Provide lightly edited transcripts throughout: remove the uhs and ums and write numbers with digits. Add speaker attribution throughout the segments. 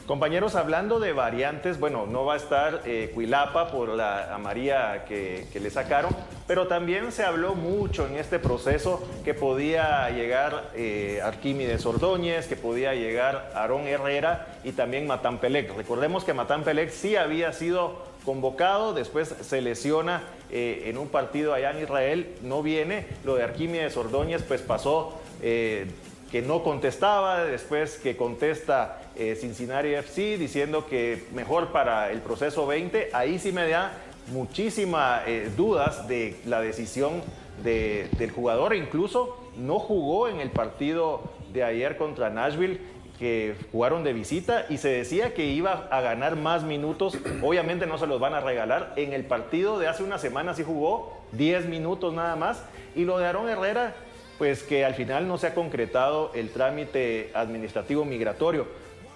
Speaker 1: Compañeros, hablando de variantes, bueno, no va a estar Cuilapa por la amarilla que le sacaron, pero también se habló mucho en este proceso que podía llegar Arquímedes Ordóñez, que podía llegar Aarón Herrera y también Matán Pelec. Recordemos que Matán Pelec sí había sido convocado, después se lesiona en un partido allá en Israel, no viene. Lo de Arquímedes Ordóñez pues pasó que no contestaba, después que contesta Cincinnati FC diciendo que mejor para el proceso 20. Ahí sí me da muchísimas dudas de la decisión del jugador. Incluso no jugó en el partido de ayer contra Nashville, que jugaron de visita, y se decía que iba a ganar más minutos. Obviamente no se los van a regalar. En el partido de hace una semana sí jugó 10 minutos nada más. Y lo de Aarón Herrera, pues que al final no se ha concretado el trámite administrativo migratorio.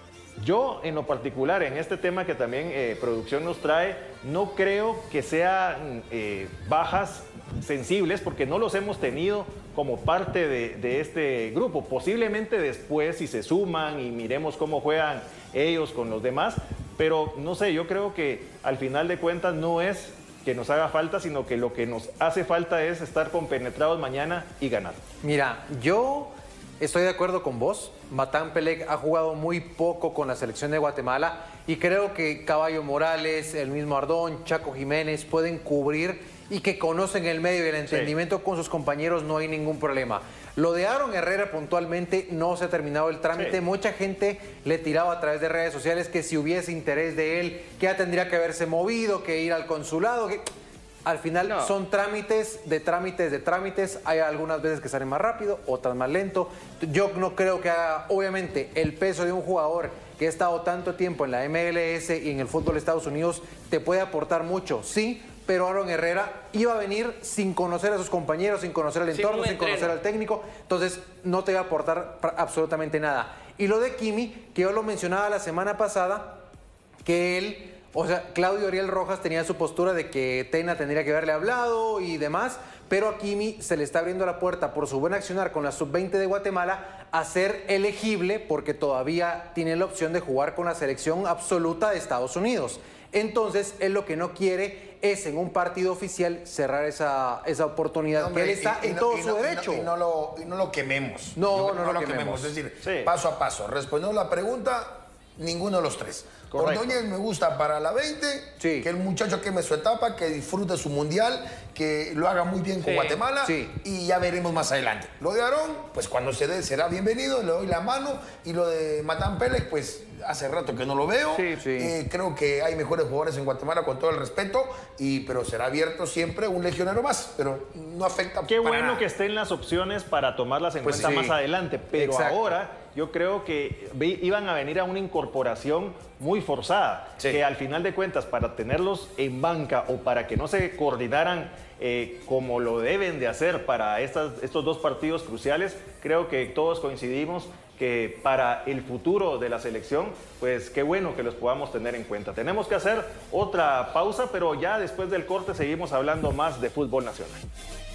Speaker 1: Yo, en lo particular, en este tema que también producción nos trae, no creo que sean bajas sensibles, porque no los hemos tenido como parte de este grupo. Posiblemente después, si se suman y miremos cómo juegan ellos con los demás, pero no sé, yo creo que al final de cuentas no es que nos haga falta, sino que lo que nos hace falta es estar compenetrados mañana y ganar.
Speaker 2: Mira, yo estoy de acuerdo con vos. Matán Pelec ha jugado muy poco con la selección de Guatemala y creo que Caballo Morales, el mismo Ardón, Chaco Jiménez pueden cubrir y que conocen el medio y el entendimiento con sus compañeros, no hay ningún problema. Lo de Aarón Herrera puntualmente no se ha terminado el trámite. Sí. Mucha gente le tiraba a través de redes sociales que si hubiese interés de él, que ya tendría que haberse movido, que ir al consulado, que... Al final son trámites de trámites. Hay algunas veces que salen más rápido, otras más lento. Yo no creo que haga, obviamente, el peso de un jugador que ha estado tanto tiempo en la MLS y en el fútbol de Estados Unidos te puede aportar mucho, sí, pero Aarón Herrera iba a venir sin conocer a sus compañeros, sin conocer el entorno, sin conocer al técnico, entonces no te va a aportar absolutamente nada. Y lo de Kimi, que yo lo mencionaba la semana pasada, que él... O sea, Claudio Ariel Rojas tenía su postura de que Tena tendría que haberle hablado y demás, pero a Kimi se le está abriendo la puerta por su buen accionar con la sub-20 de Guatemala a ser elegible porque todavía tiene la opción de jugar con la selección absoluta de Estados Unidos. Entonces, él lo que no quiere es en un partido oficial cerrar esa oportunidad, hombre, que él está en todo su derecho.
Speaker 3: Y no lo quememos.
Speaker 2: No lo quememos.
Speaker 3: Es decir, paso a paso. Respondiendo la pregunta, ninguno de los tres.
Speaker 1: Correcto.
Speaker 3: Ordóñez me gusta para la 20, que el muchacho queme su etapa, que disfrute su mundial, que lo haga muy bien con Guatemala y ya veremos más adelante. Lo de Aarón, pues cuando se dé será bienvenido, le doy la mano, y lo de Matán Pelec, pues hace rato que no lo veo. Creo que hay mejores jugadores en Guatemala, con todo el respeto, pero será abierto siempre un legionero más, pero no afecta.
Speaker 1: Qué bueno nada que estén las opciones para tomarlas en cuenta más adelante, pero ahora yo creo que iban a venir a una incorporación muy forzada, que al final de cuentas, para tenerlos en banca o para que no se coordinaran como lo deben de hacer para estos dos partidos cruciales, creo que todos coincidimos que para el futuro de la selección, pues qué bueno que los podamos tener en cuenta. Tenemos que hacer otra pausa, pero ya después del corte seguimos hablando más de fútbol nacional.